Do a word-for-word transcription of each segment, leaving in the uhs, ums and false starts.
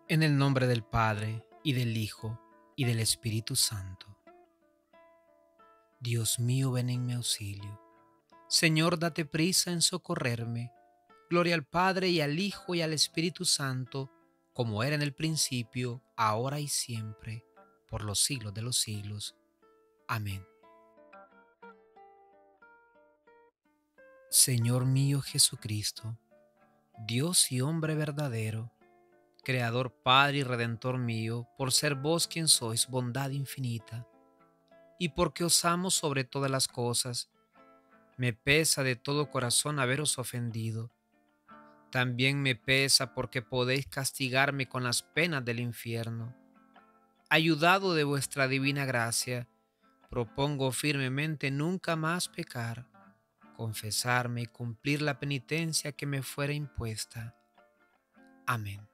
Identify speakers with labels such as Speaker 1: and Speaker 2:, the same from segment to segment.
Speaker 1: En el nombre del Padre, y del Hijo, y del Espíritu Santo. Dios mío, ven en mi auxilio. Señor, date prisa en socorrerme. Gloria al Padre, y al Hijo, y al Espíritu Santo, como era en el principio, ahora y siempre, por los siglos de los siglos. Amén. Señor mío Jesucristo, Dios y hombre verdadero, Creador, Padre y Redentor mío, por ser vos quien sois bondad infinita, y porque os amo sobre todas las cosas, me pesa de todo corazón haberos ofendido. También me pesa porque podéis castigarme con las penas del infierno. Ayudado de vuestra divina gracia, propongo firmemente nunca más pecar, confesarme y cumplir la penitencia que me fuera impuesta. Amén.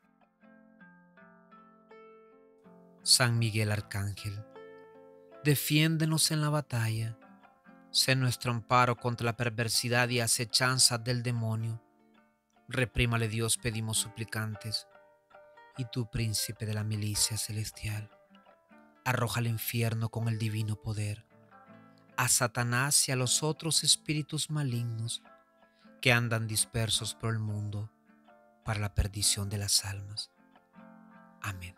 Speaker 1: San Miguel Arcángel, defiéndenos en la batalla. Sé nuestro amparo contra la perversidad y acechanzas del demonio. Reprímale Dios, pedimos suplicantes. Y tú, príncipe de la milicia celestial, arroja al infierno con el divino poder a Satanás y a los otros espíritus malignos que andan dispersos por el mundo para la perdición de las almas. Amén.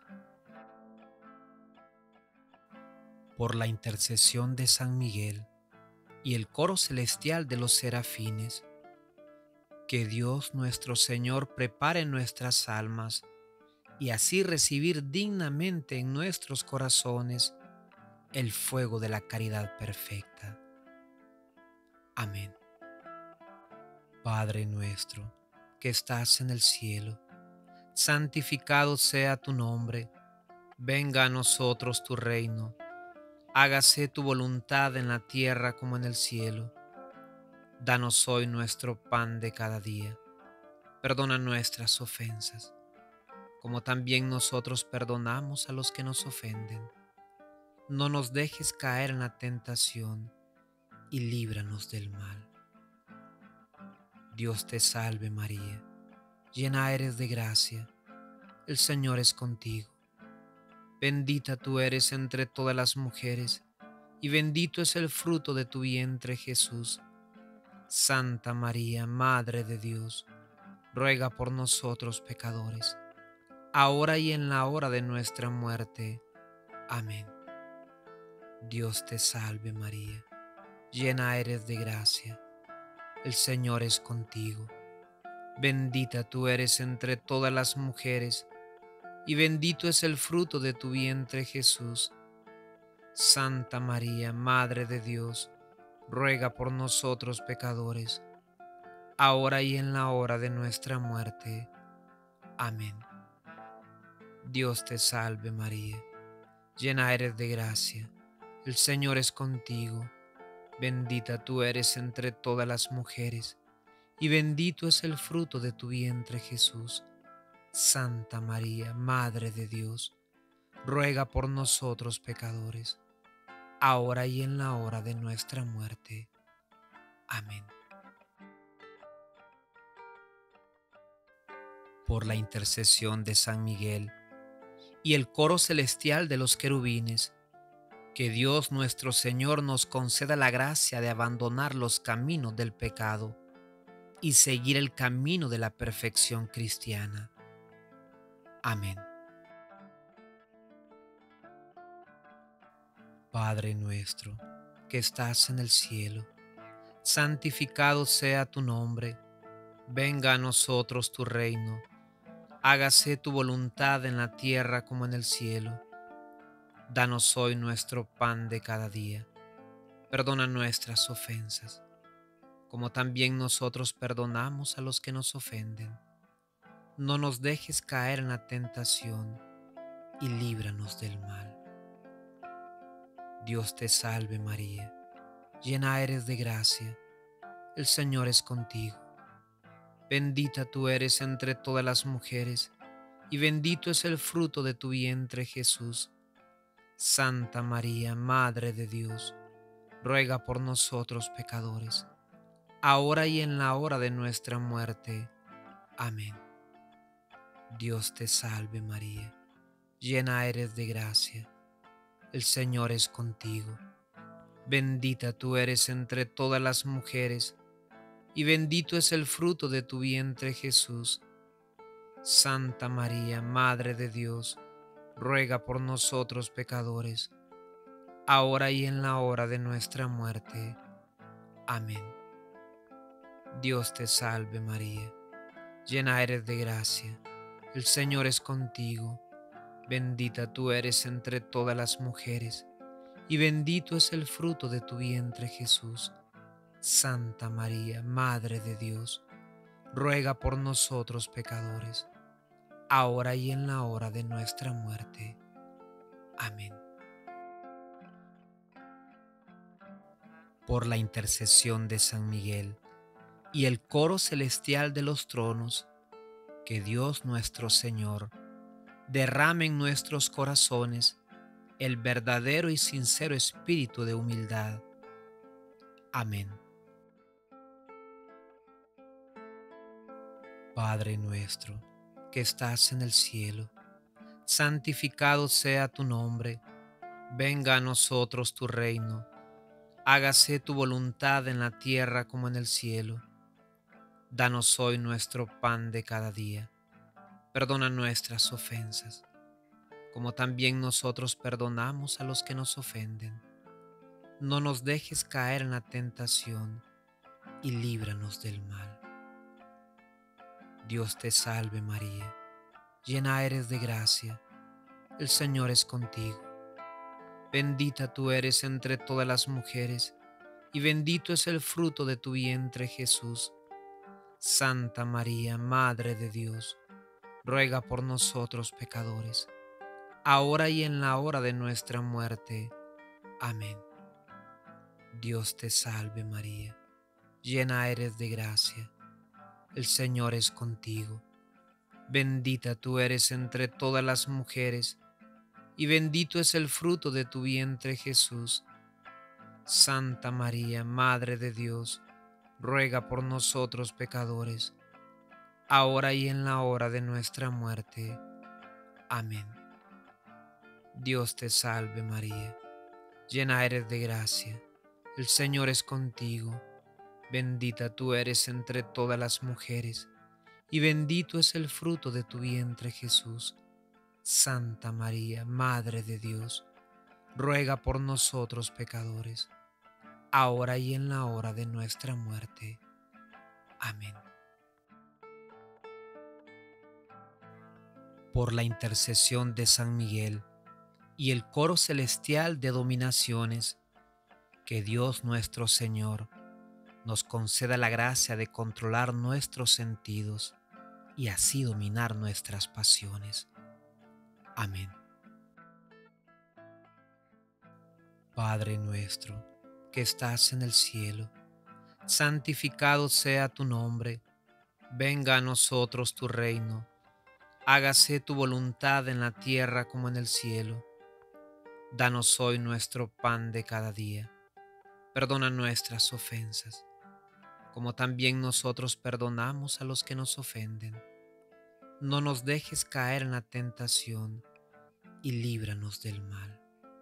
Speaker 1: Por la intercesión de San Miguel y el coro celestial de los serafines, que Dios nuestro Señor prepare nuestras almas y así recibir dignamente en nuestros corazones el fuego de la caridad perfecta. Amén. Padre nuestro, que estás en el cielo, santificado sea tu nombre. Venga a nosotros tu reino. Hágase tu voluntad en la tierra como en el cielo. Danos hoy nuestro pan de cada día. Perdona nuestras ofensas, como también nosotros perdonamos a los que nos ofenden. No nos dejes caer en la tentación y líbranos del mal. Dios te salve María, llena eres de gracia, el Señor es contigo. Bendita tú eres entre todas las mujeres, y bendito es el fruto de tu vientre Jesús. Santa María, Madre de Dios, ruega por nosotros pecadores, ahora y en la hora de nuestra muerte. Amén. Dios te salve María, llena eres de gracia, el Señor es contigo. Bendita tú eres entre todas las mujeres, y bendito es el fruto de tu vientre Jesús. Santa María, Madre de Dios, ruega por nosotros pecadores, ahora y en la hora de nuestra muerte. Amén. Dios te salve María, llena eres de gracia, el Señor es contigo. Bendita tú eres entre todas las mujeres, y bendito es el fruto de tu vientre Jesús. Santa María, Madre de Dios, ruega por nosotros pecadores, ahora y en la hora de nuestra muerte. Amén. Por la intercesión de San Miguel y el coro celestial de los querubines, que Dios nuestro Señor nos conceda la gracia de abandonar los caminos del pecado y seguir el camino de la perfección cristiana. Amén. Padre nuestro, que estás en el cielo, santificado sea tu nombre. Venga a nosotros tu reino. Hágase tu voluntad en la tierra como en el cielo. Danos hoy nuestro pan de cada día. Perdona nuestras ofensas, como también nosotros perdonamos a los que nos ofenden. No nos dejes caer en la tentación y líbranos del mal. Dios te salve María, llena eres de gracia, el Señor es contigo. Bendita tú eres entre todas las mujeres, y bendito es el fruto de tu vientre Jesús. Santa María, Madre de Dios, ruega por nosotros pecadores, ahora y en la hora de nuestra muerte. Amén. Dios te salve María, llena eres de gracia, el Señor es contigo. Bendita tú eres entre todas las mujeres, y bendito es el fruto de tu vientre Jesús. Santa María, Madre de Dios, ruega por nosotros pecadores, ahora y en la hora de nuestra muerte. Amén. Dios te salve María, llena eres de gracia, el Señor es contigo. Bendita tú eres entre todas las mujeres, y bendito es el fruto de tu vientre Jesús. Santa María, Madre de Dios, ruega por nosotros pecadores, ahora y en la hora de nuestra muerte. Amén. Por la intercesión de San Miguel y el coro celestial de los tronos, que Dios nuestro Señor derrame en nuestros corazones el verdadero y sincero espíritu de humildad. Amén. Padre nuestro, que estás en el cielo, santificado sea tu nombre. Venga a nosotros tu reino. Hágase tu voluntad en la tierra como en el cielo. Danos hoy nuestro pan de cada día. Perdona nuestras ofensas, como también nosotros perdonamos a los que nos ofenden. No nos dejes caer en la tentación y líbranos del mal. Dios te salve María, llena eres de gracia, el Señor es contigo. Bendita tú eres entre todas las mujeres, y bendito es el fruto de tu vientre Jesús. Santa María, Madre de Dios, ruega por nosotros pecadores, ahora y en la hora de nuestra muerte. Amén. Dios te salve María, llena eres de gracia, el Señor es contigo. Bendita tú eres entre todas las mujeres, y bendito es el fruto de tu vientre Jesús. Santa María, Madre de Dios, ruega por nosotros pecadores, ahora y en la hora de nuestra muerte. Amén. Dios te salve María, llena eres de gracia, el Señor es contigo. Bendita tú eres entre todas las mujeres, y bendito es el fruto de tu vientre Jesús. Santa María, Madre de Dios, ruega por nosotros pecadores, ahora y en la hora de nuestra muerte. Amén. Por la intercesión de San Miguel y el coro celestial de dominaciones, que Dios nuestro Señor nos conceda la gracia de controlar nuestros sentidos y así dominar nuestras pasiones. Amén. Padre nuestro, que estás en el cielo, santificado sea tu nombre. Venga a nosotros tu reino. Hágase tu voluntad en la tierra como en el cielo. Danos hoy nuestro pan de cada día. Perdona nuestras ofensas, como también nosotros perdonamos a los que nos ofenden. No nos dejes caer en la tentación y líbranos del mal.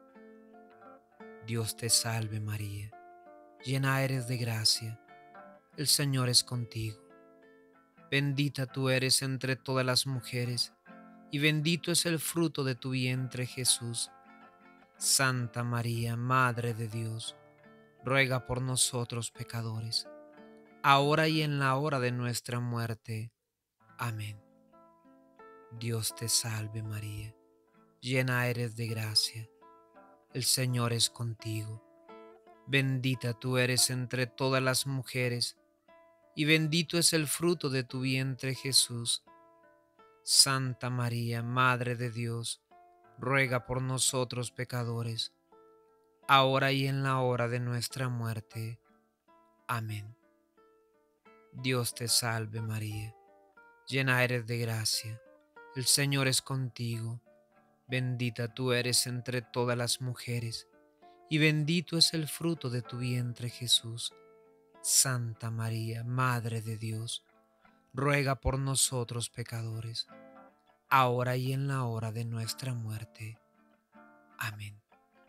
Speaker 1: Dios te salve María, llena eres de gracia, el Señor es contigo. Bendita tú eres entre todas las mujeres, y bendito es el fruto de tu vientre Jesús. Santa María, Madre de Dios, ruega por nosotros pecadores, ahora y en la hora de nuestra muerte. Amén. Dios te salve María, llena eres de gracia, el Señor es contigo. Bendita tú eres entre todas las mujeres, y bendito es el fruto de tu vientre Jesús. Santa María, Madre de Dios, ruega por nosotros pecadores, ahora y en la hora de nuestra muerte. Amén. Dios te salve María, llena eres de gracia, el Señor es contigo. Bendita tú eres entre todas las mujeres, y bendito es el fruto de tu vientre Jesús. Santa María, Madre de Dios, ruega por nosotros pecadores, ahora y en la hora de nuestra muerte. Amén.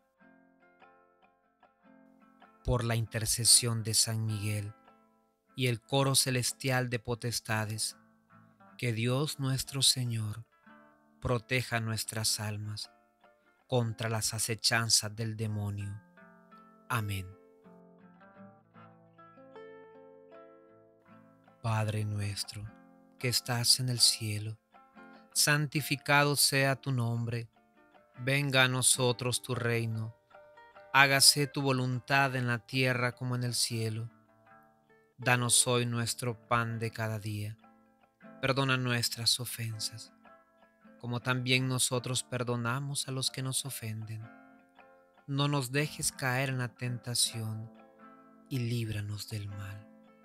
Speaker 1: Por la intercesión de San Miguel y el coro celestial de potestades, que Dios nuestro Señor proteja nuestras almas contra las acechanzas del demonio. Amén. Padre nuestro, que estás en el cielo, santificado sea tu nombre. Venga a nosotros tu reino. Hágase tu voluntad en la tierra como en el cielo. Danos hoy nuestro pan de cada día. Perdona nuestras ofensas, como también nosotros perdonamos a los que nos ofenden. No nos dejes caer en la tentación y líbranos del mal.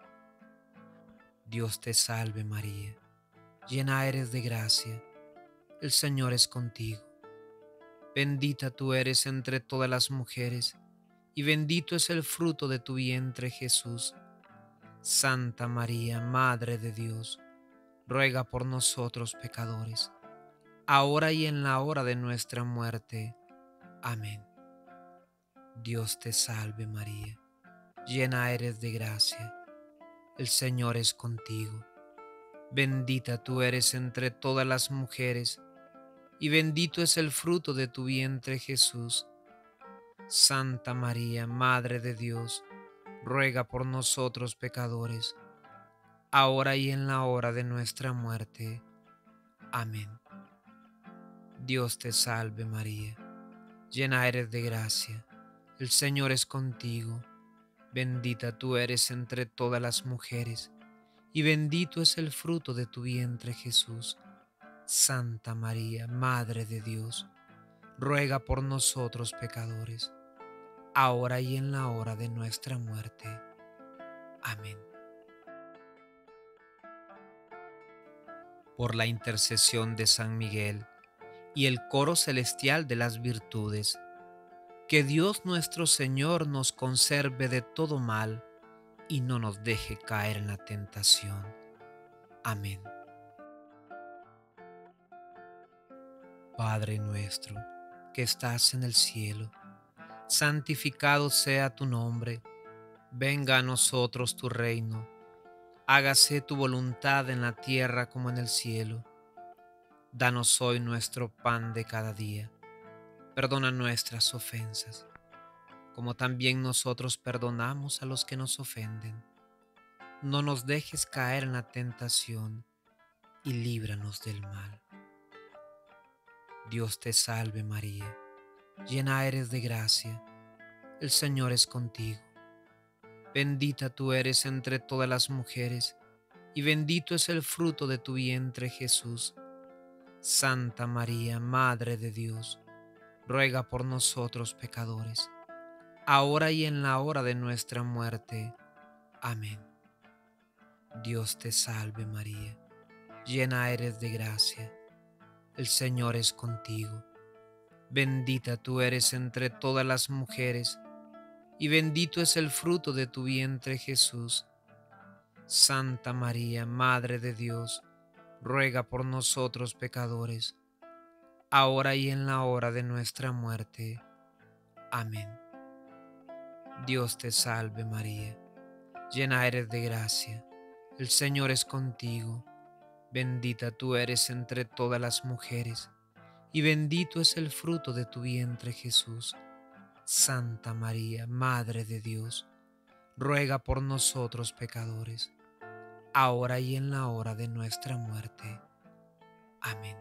Speaker 1: Dios te salve María, llena eres de gracia, el Señor es contigo. Bendita tú eres entre todas las mujeres, y bendito es el fruto de tu vientre Jesús. Santa María, Madre de Dios, ruega por nosotros pecadores, ahora y en la hora de nuestra muerte. Amén. Dios te salve María, llena eres de gracia, el Señor es contigo. Bendita tú eres entre todas las mujeres, y bendito es el fruto de tu vientre Jesús. Santa María, Madre de Dios, ruega por nosotros pecadores, ahora y en la hora de nuestra muerte. Amén. Dios te salve María, llena eres de gracia, el Señor es contigo. Bendita tú eres entre todas las mujeres, y bendito es el fruto de tu vientre Jesús. Santa María, Madre de Dios, ruega por nosotros pecadores, ahora y en la hora de nuestra muerte. Amén. Por la intercesión de San Miguel y el coro celestial de las virtudes, que Dios nuestro Señor nos conserve de todo mal y no nos deje caer en la tentación. Amén. Padre nuestro, que estás en el cielo, santificado sea tu nombre. Venga a nosotros tu reino. Hágase tu voluntad en la tierra como en el cielo. Danos hoy nuestro pan de cada día. Perdona nuestras ofensas, como también nosotros perdonamos a los que nos ofenden. No nos dejes caer en la tentación y líbranos del mal. Dios te salve María, llena eres de gracia, el Señor es contigo. Bendita tú eres entre todas las mujeres, y bendito es el fruto de tu vientre Jesús. Santa María, Madre de Dios, ruega por nosotros pecadores, ahora y en la hora de nuestra muerte. Amén. Dios te salve María, llena eres de gracia, el Señor es contigo. Bendita tú eres entre todas las mujeres, y bendito es el fruto de tu vientre Jesús. Santa María, Madre de Dios, ruega por nosotros pecadores, ahora y en la hora de nuestra muerte. Amén. Dios te salve María, llena eres de gracia, el Señor es contigo. Bendita tú eres entre todas las mujeres, y bendito es el fruto de tu vientre Jesús. Santa María, Madre de Dios, ruega por nosotros pecadores, ahora y en la hora de nuestra muerte. Amén.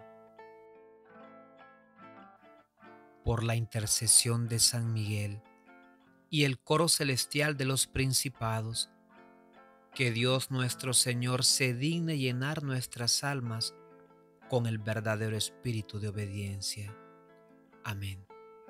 Speaker 1: Por la intercesión de San Miguel y el coro celestial de los principados, que Dios nuestro Señor se digne llenar nuestras almas con el verdadero espíritu de obediencia. Amén.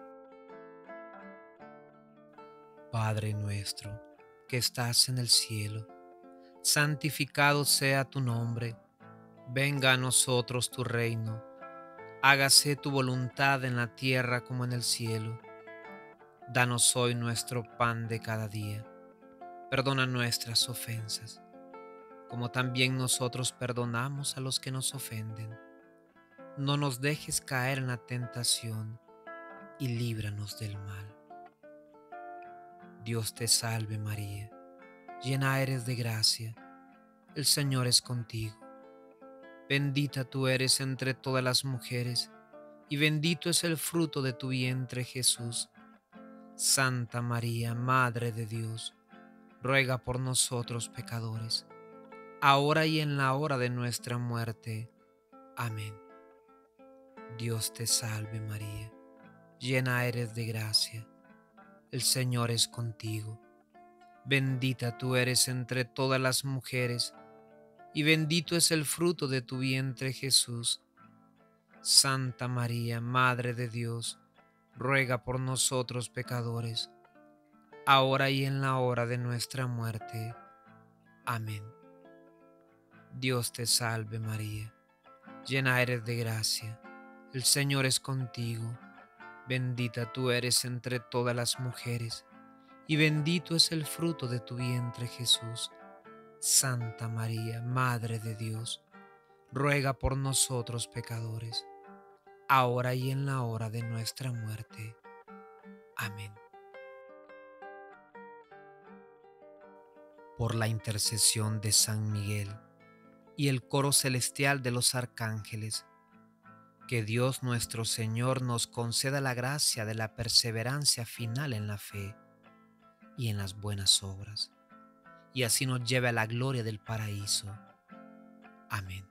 Speaker 1: Padre nuestro, que estás en el cielo, santificado sea tu nombre. Venga a nosotros tu reino. Hágase tu voluntad en la tierra como en el cielo. Danos hoy nuestro pan de cada día. Perdona nuestras ofensas, como también nosotros perdonamos a los que nos ofenden. no nos dejes caer en la tentación y líbranos del mal. Dios te salve María, llena eres de gracia, el Señor es contigo. Bendita tú eres entre todas las mujeres, y bendito es el fruto de tu vientre Jesús. Santa María, Madre de Dios, ruega por nosotros pecadores, ahora y en la hora de nuestra muerte. Amén. Dios te salve María, llena eres de gracia, el Señor es contigo. Bendita tú eres entre todas las mujeres, y bendito es el fruto de tu vientre Jesús. Santa María, Madre de Dios, ruega por nosotros pecadores, ahora y en la hora de nuestra muerte. Amén. Dios te salve María, llena eres de gracia, el Señor es contigo. Bendita tú eres entre todas las mujeres, y bendito es el fruto de tu vientre Jesús. Santa María, Madre de Dios, ruega por nosotros pecadores, ahora y en la hora de nuestra muerte. Amén. Por la intercesión de San Miguel y el coro celestial de los arcángeles, que Dios nuestro Señor nos conceda la gracia de la perseverancia final en la fe y en las buenas obras, y así nos lleve a la gloria del paraíso. Amén.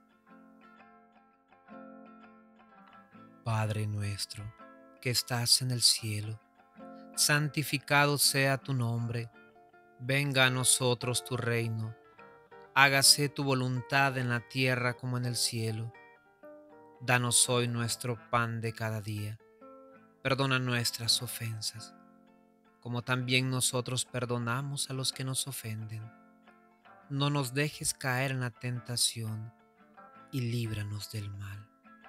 Speaker 1: Padre nuestro, que estás en el cielo, santificado sea tu nombre. Venga a nosotros tu reino. Hágase tu voluntad en la tierra como en el cielo. Danos hoy nuestro pan de cada día. Perdona nuestras ofensas, como también nosotros perdonamos a los que nos ofenden. No nos dejes caer en la tentación y líbranos del mal.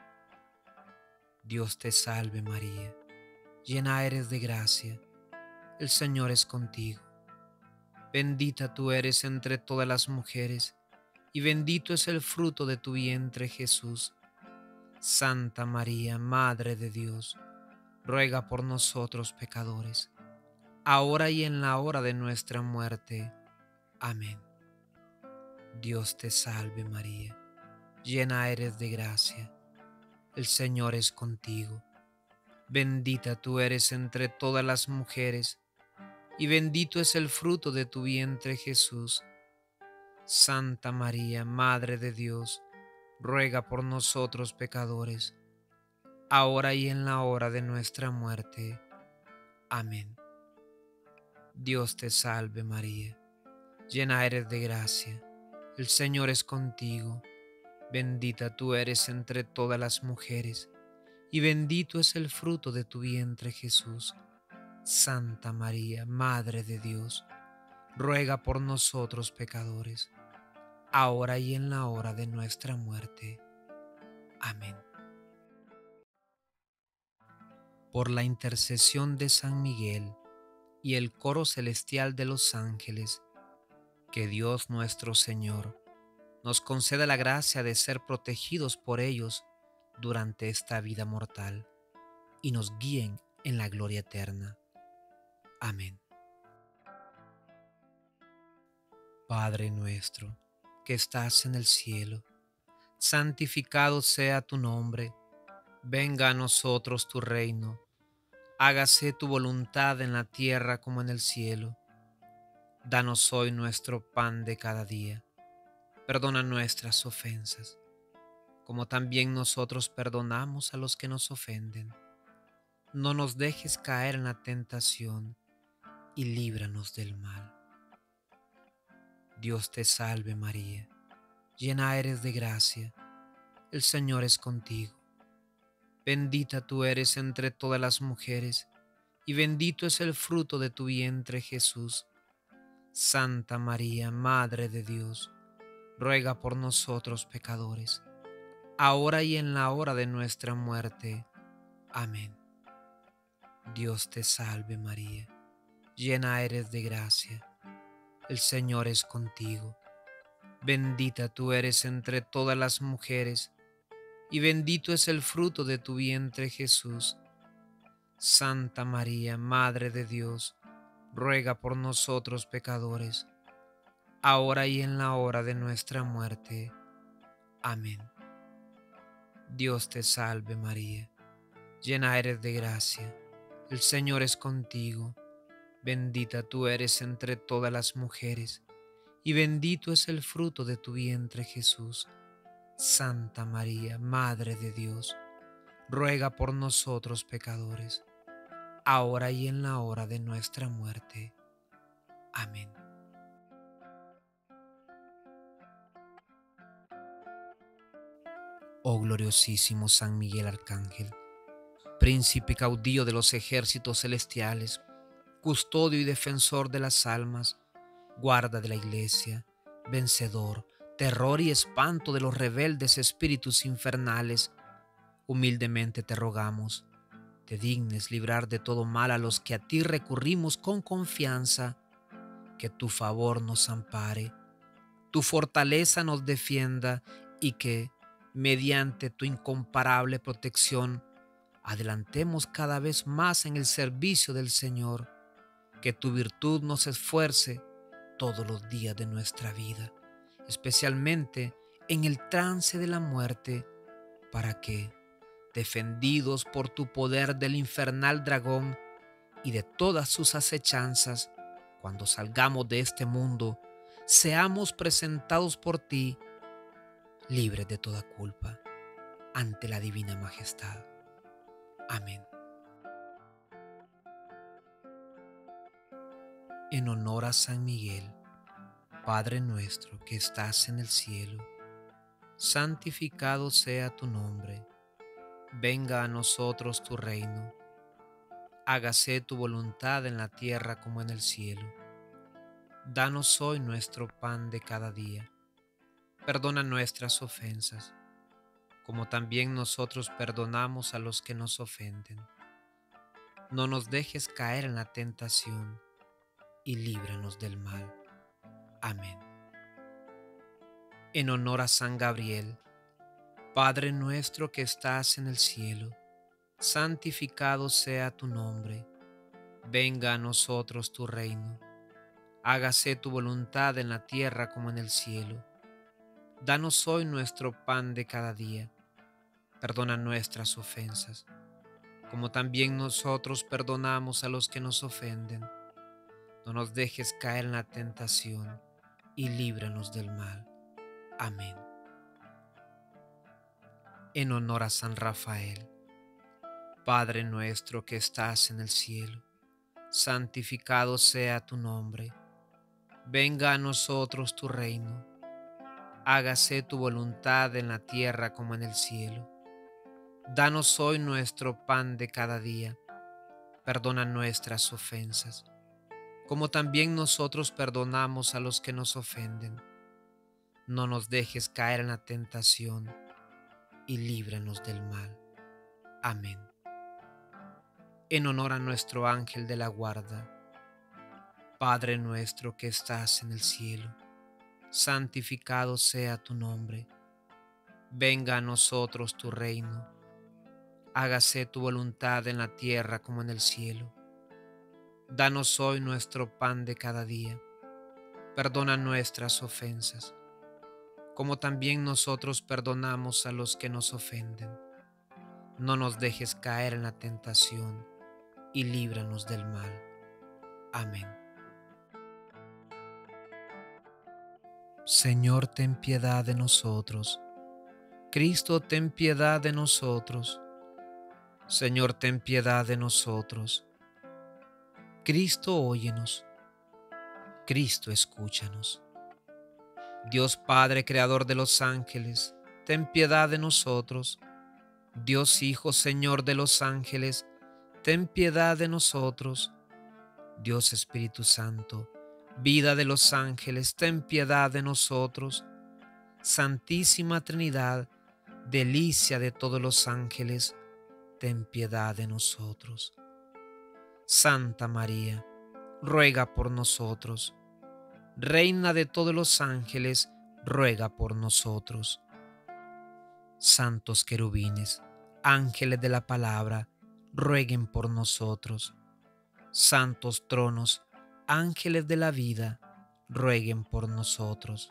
Speaker 1: Dios te salve María, llena eres de gracia, el Señor es contigo. Bendita tú eres entre todas las mujeres, y bendito es el fruto de tu vientre Jesús. Santa María, Madre de Dios, ruega por nosotros pecadores, ahora y en la hora de nuestra muerte. Amén. Dios te salve María, llena eres de gracia, el Señor es contigo. Bendita tú eres entre todas las mujeres, y bendito es el fruto de tu vientre Jesús. Santa María, Madre de Dios, ruega por nosotros pecadores, ahora y en la hora de nuestra muerte. Amén. Dios te salve María, llena eres de gracia, el Señor es contigo. Bendita tú eres entre todas las mujeres, y bendito es el fruto de tu vientre Jesús. Santa María, Madre de Dios, ruega por nosotros pecadores, ahora y en la hora de nuestra muerte. Amén. Por la intercesión de San Miguel y el coro celestial de los ángeles, que Dios nuestro Señor nos conceda la gracia de ser protegidos por ellos durante esta vida mortal y nos guíen en la gloria eterna. Amén. Padre nuestro, que estás en el cielo, santificado sea tu nombre. Venga a nosotros tu reino. Hágase tu voluntad en la tierra como en el cielo. Danos hoy nuestro pan de cada día. Perdona nuestras ofensas, como también nosotros perdonamos a los que nos ofenden. No nos dejes caer en la tentación y líbranos del mal. Dios te salve María, llena eres de gracia, el Señor es contigo. Bendita tú eres entre todas las mujeres, y bendito es el fruto de tu vientre Jesús. Santa María, Madre de Dios, ruega por nosotros pecadores, ahora y en la hora de nuestra muerte. Amén. Dios te salve María, llena eres de gracia, el Señor es contigo. Bendita tú eres entre todas las mujeres, y bendito es el fruto de tu vientre, Jesús. Santa María, Madre de Dios, ruega por nosotros pecadores, ahora y en la hora de nuestra muerte. Amén. Dios te salve María, llena eres de gracia, el Señor es contigo, bendita tú eres entre todas las mujeres, y bendito es el fruto de tu vientre, Jesús. Santa María, Madre de Dios, ruega por nosotros pecadores, ahora y en la hora de nuestra muerte. Amén. Oh gloriosísimo San Miguel Arcángel, príncipe caudillo de los ejércitos celestiales, custodio y defensor de las almas, guarda de la Iglesia, vencedor, terror y espanto de los rebeldes espíritus infernales, humildemente te rogamos, te dignes librar de todo mal a los que a ti recurrimos con confianza, que tu favor nos ampare, tu fortaleza nos defienda y que, mediante tu incomparable protección, adelantemos cada vez más en el servicio del Señor, que tu virtud nos esfuerce todos los días de nuestra vida, especialmente en el trance de la muerte, para que, defendidos por tu poder del infernal dragón y de todas sus acechanzas, cuando salgamos de este mundo, seamos presentados por ti, libres de toda culpa, ante la divina majestad. Amén. En honor a San Miguel, Padre nuestro que estás en el cielo, santificado sea tu nombre. Venga a nosotros tu reino. Hágase tu voluntad en la tierra como en el cielo. Danos hoy nuestro pan de cada día. Perdona nuestras ofensas, como también nosotros perdonamos a los que nos ofenden. No nos dejes caer en la tentación y líbranos del mal. Amén. En honor a San Gabriel, Padre nuestro que estás en el cielo, santificado sea tu nombre. Venga a nosotros tu reino. Hágase tu voluntad en la tierra como en el cielo. Danos hoy nuestro pan de cada día. Perdona nuestras ofensas, como también nosotros perdonamos a los que nos ofenden. No nos dejes caer en la tentación y líbranos del mal. Amén. En honor a San Rafael, Padre nuestro que estás en el cielo, santificado sea tu nombre. Venga a nosotros tu reino. Hágase tu voluntad en la tierra como en el cielo. Danos hoy nuestro pan de cada día. Perdona nuestras ofensas, como también nosotros perdonamos a los que nos ofenden. No nos dejes caer en la tentación y líbranos del mal. Amén. En honor a nuestro ángel de la guarda, Padre nuestro que estás en el cielo, santificado sea tu nombre. Venga a nosotros tu reino. Hágase tu voluntad en la tierra como en el cielo. Danos hoy nuestro pan de cada día. Perdona nuestras ofensas, como también nosotros perdonamos a los que nos ofenden. No nos dejes caer en la tentación y líbranos del mal. Amén. Señor, ten piedad de nosotros. Cristo, ten piedad de nosotros. Señor, ten piedad de nosotros. Cristo, óyenos. Cristo, escúchanos. Dios Padre, Creador de los ángeles, ten piedad de nosotros. Dios Hijo, Señor de los ángeles, ten piedad de nosotros. Dios Espíritu Santo, vida de los ángeles, ten piedad de nosotros. Santísima Trinidad, delicia de todos los ángeles, ten piedad de nosotros. Santa María, ruega por nosotros. Reina de todos los ángeles, ruega por nosotros. Santos querubines, ángeles de la palabra, rueguen por nosotros. Santos tronos, ángeles de la vida, rueguen por nosotros.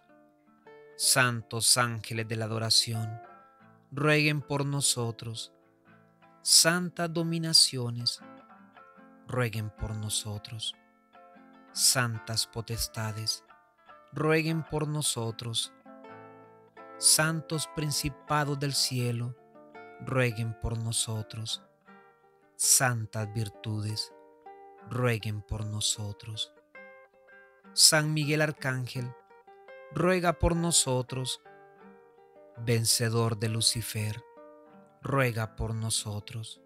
Speaker 1: Santos ángeles de la adoración, rueguen por nosotros. Santas dominaciones, rueguen por nosotros. Santas potestades, rueguen por nosotros. Santos principados del cielo, rueguen por nosotros. Santas virtudes, rueguen por nosotros. San Miguel Arcángel, ruega por nosotros. Vencedor de Lucifer, ruega por nosotros.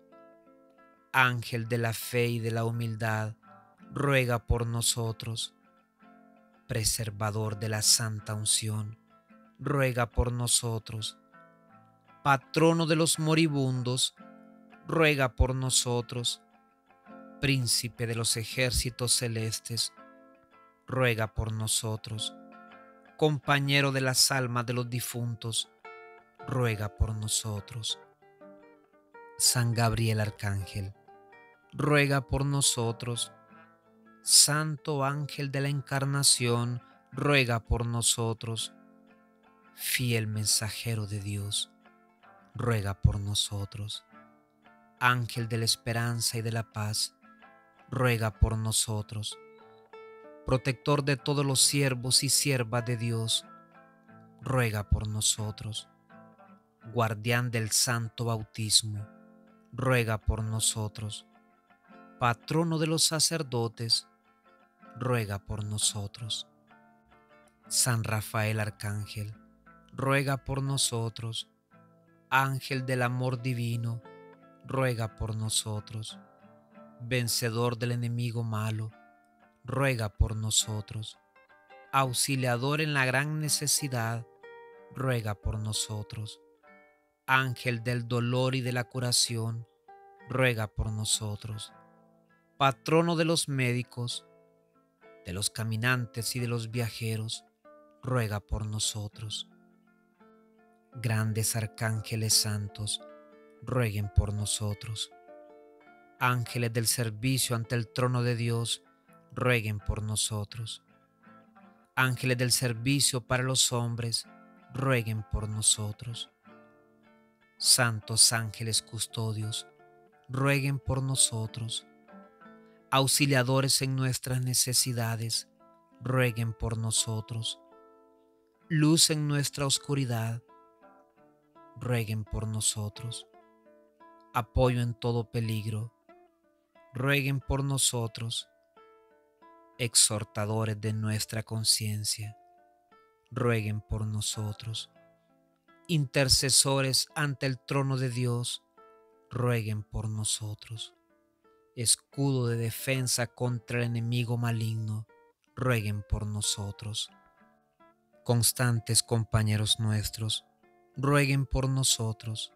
Speaker 1: Ángel de la fe y de la humildad, ruega por nosotros. Preservador de la santa unción, ruega por nosotros. Patrono de los moribundos, ruega por nosotros. Príncipe de los ejércitos celestes, ruega por nosotros. Compañero de las almas de los difuntos, ruega por nosotros. San Gabriel Arcángel, ruega por nosotros. Santo ángel de la Encarnación, ruega por nosotros. Fiel mensajero de Dios, ruega por nosotros. Ángel de la esperanza y de la paz, ruega por nosotros. Protector de todos los siervos y siervas de Dios, ruega por nosotros. Guardián del santo bautismo, ruega por nosotros. Patrono de los sacerdotes, ruega por nosotros. San Rafael Arcángel, ruega por nosotros. Ángel del amor divino, ruega por nosotros. Vencedor del enemigo malo, ruega por nosotros. Auxiliador en la gran necesidad, ruega por nosotros. Ángel del dolor y de la curación, ruega por nosotros. Patrono de los médicos, de los caminantes y de los viajeros, ruega por nosotros. Grandes arcángeles santos, rueguen por nosotros. Ángeles del servicio ante el trono de Dios, rueguen por nosotros. Ángeles del servicio para los hombres, rueguen por nosotros. Santos ángeles custodios, rueguen por nosotros. Auxiliadores en nuestras necesidades, rueguen por nosotros. Luz en nuestra oscuridad, rueguen por nosotros. Apoyo en todo peligro, rueguen por nosotros. Exhortadores de nuestra conciencia, rueguen por nosotros. Intercesores ante el trono de Dios, rueguen por nosotros. Escudo de defensa contra el enemigo maligno, rueguen por nosotros. Constantes compañeros nuestros, rueguen por nosotros.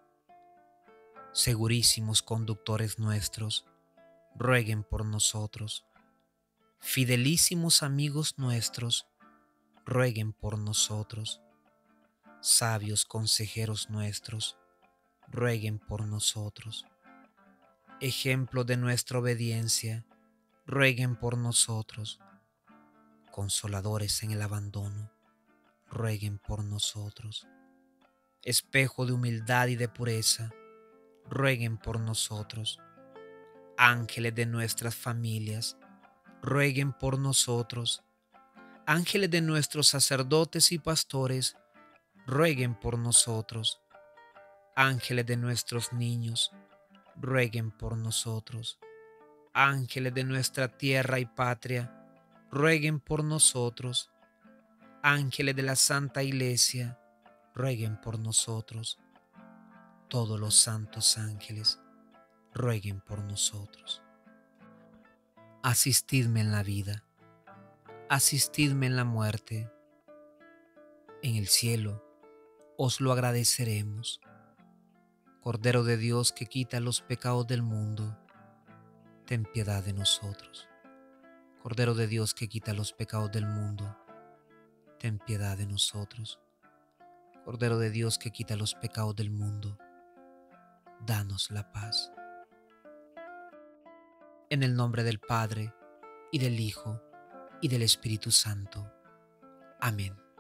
Speaker 1: Segurísimos conductores nuestros, rueguen por nosotros. Fidelísimos amigos nuestros, rueguen por nosotros. Sabios consejeros nuestros, rueguen por nosotros. Ejemplo de nuestra obediencia, rueguen por nosotros. Consoladores en el abandono, rueguen por nosotros. Espejo de humildad y de pureza, rueguen por nosotros. Ángeles de nuestras familias, rueguen por nosotros. Ángeles de nuestros sacerdotes y pastores, rueguen por nosotros. Ángeles de nuestros niños, rueguen por nosotros. Ángeles de nuestra tierra y patria, rueguen por nosotros. Ángeles de la Santa Iglesia, rueguen por nosotros. Todos los santos ángeles, rueguen por nosotros. Asistidme en la vida, asistidme en la muerte. En el cielo os lo agradeceremos. Cordero de Dios que quita los pecados del mundo, ten piedad de nosotros. Cordero de Dios que quita los pecados del mundo, ten piedad de nosotros. Cordero de Dios que quita los pecados del mundo, danos la paz. En el nombre del Padre, y del Hijo, y del Espíritu Santo. Amén.